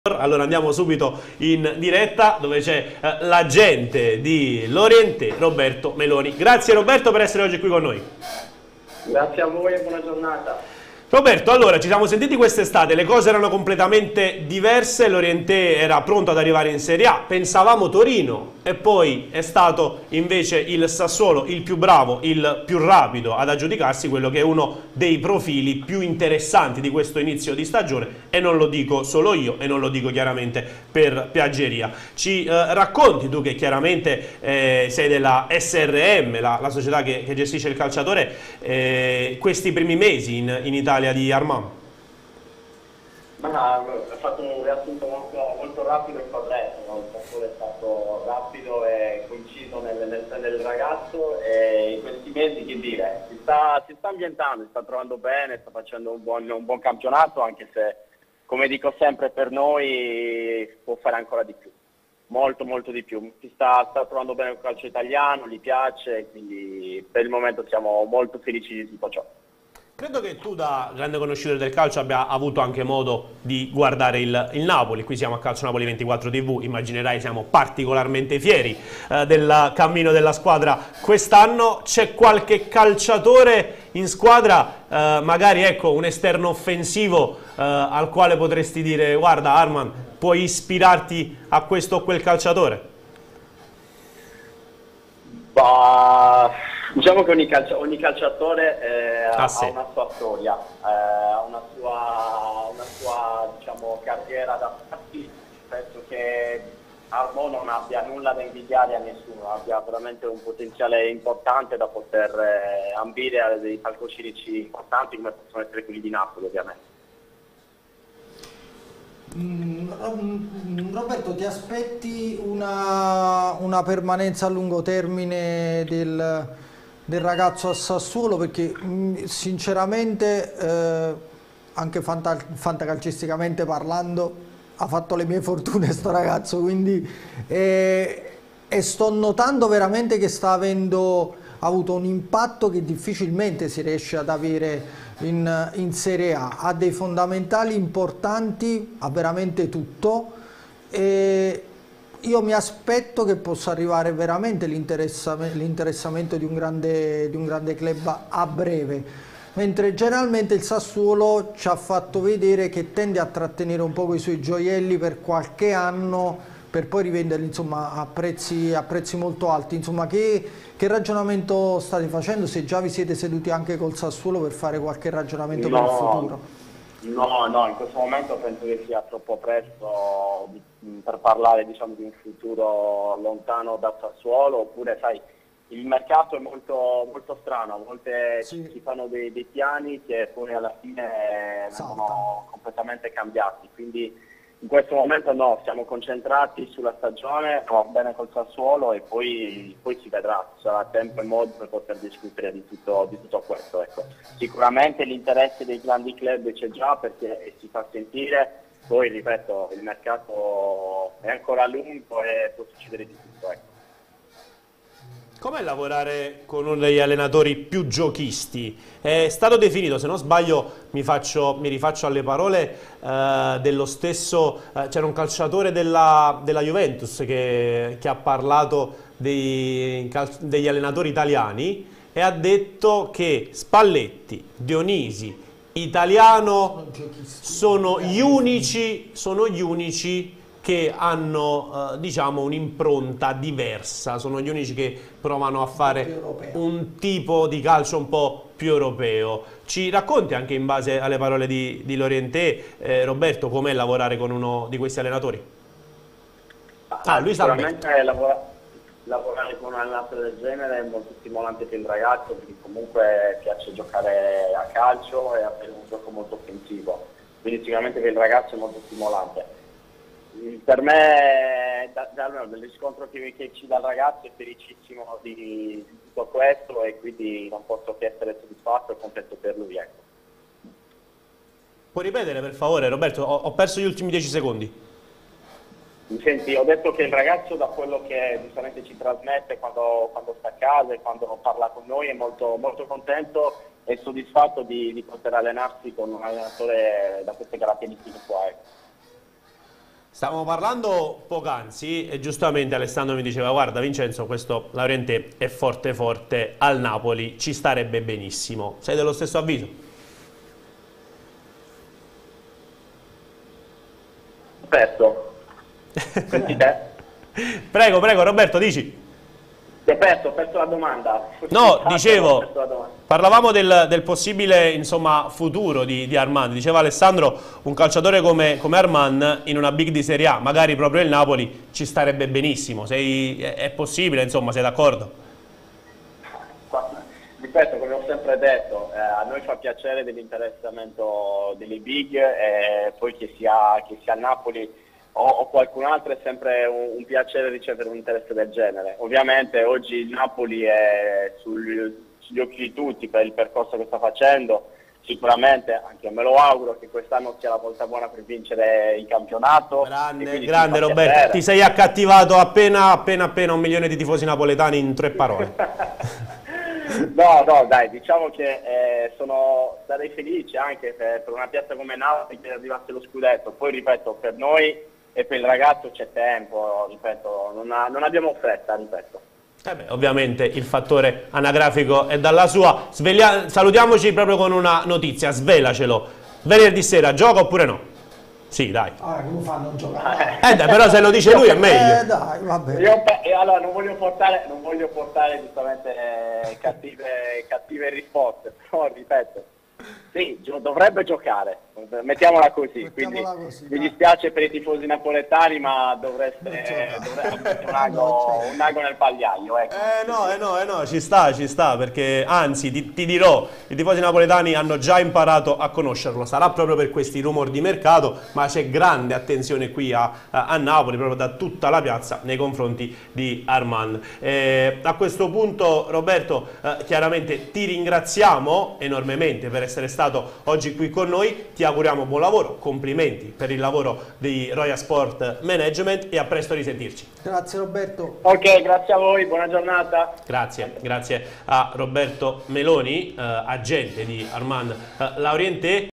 Allora andiamo subito in diretta dove c'è l'agente di Lorientè, Roberto Meloni. Grazie Roberto per essere oggi qui con noi. Grazie a voi e buona giornata. Roberto, allora ci siamo sentiti quest'estate, le cose erano completamente diverse, Lorientè era pronto ad arrivare in Serie A, pensavamo Torino e poi è stato invece il Sassuolo il più bravo, il più rapido ad aggiudicarsi quello che è uno dei profili più interessanti di questo inizio di stagione, e non lo dico solo io e non lo dico chiaramente per piaggeria. Ci racconti tu, che chiaramente sei della SRM, la società che gestisce il calciatore, questi primi mesi in Italia di Armand? Ma ha fatto un riassunto molto rapido e corretto, no? Il Sassuolo è stato rapido e conciso nel prendere il ragazzo, e in questi mesi, che dire, si sta ambientando, si sta trovando bene, sta facendo un buon campionato, anche se, come dico sempre, per noi può fare ancora di più, molto di più. Si sta trovando bene il calcio italiano, gli piace, quindi per il momento siamo molto felici di tutto ciò. Credo che tu, da grande conoscitore del calcio, abbia avuto anche modo di guardare il Napoli. Qui siamo a Calcio Napoli 24 TV, immaginerai siamo particolarmente fieri del cammino della squadra quest'anno. C'è qualche calciatore in squadra, magari ecco un esterno offensivo, al quale potresti dire: guarda Armand, puoi ispirarti a questo o quel calciatore? Diciamo che ogni calciatore ha Sì. una sua storia, ha una sua diciamo, carriera da fatti. Penso che Armand non abbia nulla da invidiare a nessuno, abbia veramente un potenziale importante da poter ambire a dei palcoscenici importanti come possono essere quelli di Napoli, ovviamente. Roberto, ti aspetti una permanenza a lungo termine del ragazzo a Sassuolo? Perché sinceramente, anche fantacalcisticamente parlando, ha fatto le mie fortune sto ragazzo, quindi e sto notando veramente che ha avuto un impatto che difficilmente si riesce ad avere in Serie A. Ha dei fondamentali importanti, ha veramente tutto, e io mi aspetto che possa arrivare veramente l'interessamento di un grande club a breve, mentre generalmente il Sassuolo ci ha fatto vedere che tende a trattenere un po' i suoi gioielli per qualche anno per poi rivenderli, insomma, a prezzi molto alti. Insomma, che ragionamento state facendo, se già vi siete seduti anche col Sassuolo per fare qualche ragionamento per il futuro? No, in questo momento penso che sia troppo presto per parlare, diciamo, di un futuro lontano da Sassuolo, oppure sai, il mercato è molto strano, a volte si fanno dei piani che poi alla fine vengono completamente cambiati, quindi in questo momento no, siamo concentrati sulla stagione, va bene col Sassuolo, e poi si vedrà, sarà tempo e modo per poter discutere di tutto questo. Ecco. Sicuramente l'interesse dei grandi club c'è già, perché si fa sentire, poi ripeto, il mercato è ancora lungo e può succedere di tutto. Ecco. Com'è lavorare con uno degli allenatori più giochisti? È stato definito, se non sbaglio, mi rifaccio alle parole dello stesso, c'era un calciatore della Juventus che ha parlato degli allenatori italiani e ha detto che Spalletti, Dionisi, Italiano sono gli unici che hanno diciamo un'impronta diversa, sono gli unici che provano a fare un tipo di calcio un po' più europeo. Ci racconti, anche in base alle parole di Lorientè, Roberto, com'è lavorare con uno di questi allenatori? Lui sta bene. Sicuramente lavorare con un allenatore del genere è molto stimolante per il ragazzo, perché comunque piace giocare a calcio e avere un gioco molto offensivo, quindi sicuramente per il ragazzo è molto stimolante. Per me, dal riscontro che ci dà il ragazzo, è felicissimo di tutto questo, e quindi non posso che essere soddisfatto e contento per lui. Ecco. Puoi ripetere per favore, Roberto? Ho perso gli ultimi 10 secondi. Senti, ho detto che il ragazzo, da quello che giustamente ci trasmette quando sta a casa e quando parla con noi, è molto contento e soddisfatto di poter allenarsi con un allenatore da queste caratteristiche qua. Ecco. Stavamo parlando poc'anzi e giustamente Alessandro mi diceva: guarda Vincenzo, questo Laurienté è forte forte, al Napoli ci starebbe benissimo. Sei dello stesso avviso? Perfetto. Senti te? Prego, prego Roberto, dici. Ti ho perso la domanda. No, Ho dicevo, perso la domanda. parlavamo del possibile, insomma, futuro di Armand. Diceva Alessandro, un calciatore come Armand in una big di Serie A, magari proprio il Napoli, ci starebbe benissimo. È possibile, insomma, sei d'accordo? Ripeto, come ho sempre detto, a noi fa piacere dell'interessamento delle big, e poi che sia a Napoli o qualcun altro è sempre un piacere ricevere un interesse del genere. Ovviamente oggi il Napoli è sugli occhi di tutti per il percorso che sta facendo. Sicuramente, anche me lo auguro, che quest'anno sia la volta buona per vincere il campionato. Grande Roberto, ti sei accattivato appena 1 milione di tifosi napoletani in 3 parole. No, dai, diciamo che sarei felice anche per una piazza come Napoli che arrivasse lo scudetto. Poi ripeto, per noi e per il ragazzo c'è tempo, ripeto, non abbiamo fretta, ripeto. Ovviamente il fattore anagrafico è dalla sua. Salutiamoci proprio con una notizia, svelacelo. Venerdì sera gioca oppure no? Sì, dai. Come fanno a giocare? Dai, però se lo dice lui è meglio. Dai, vabbè. Allora non voglio portare giustamente cattive risposte, però ripeto, sì, dovrebbe giocare, mettiamola così. Quindi mi dispiace per i tifosi napoletani, ma dovreste mettere un ago nel pagliaio, ecco. No, ci sta, perché anzi ti dirò, i tifosi napoletani hanno già imparato a conoscerlo, sarà proprio per questi rumor di mercato, ma c'è grande attenzione qui a Napoli, proprio da tutta la piazza, nei confronti di Armand. A questo punto, Roberto, chiaramente ti ringraziamo enormemente per essere stato oggi qui con noi, ti auguriamo buon lavoro, complimenti per il lavoro di Royal Sport Management e a presto risentirci. Grazie Roberto. Ok, grazie a voi, buona giornata. Grazie a Roberto Meloni, agente di Armand Laurienté.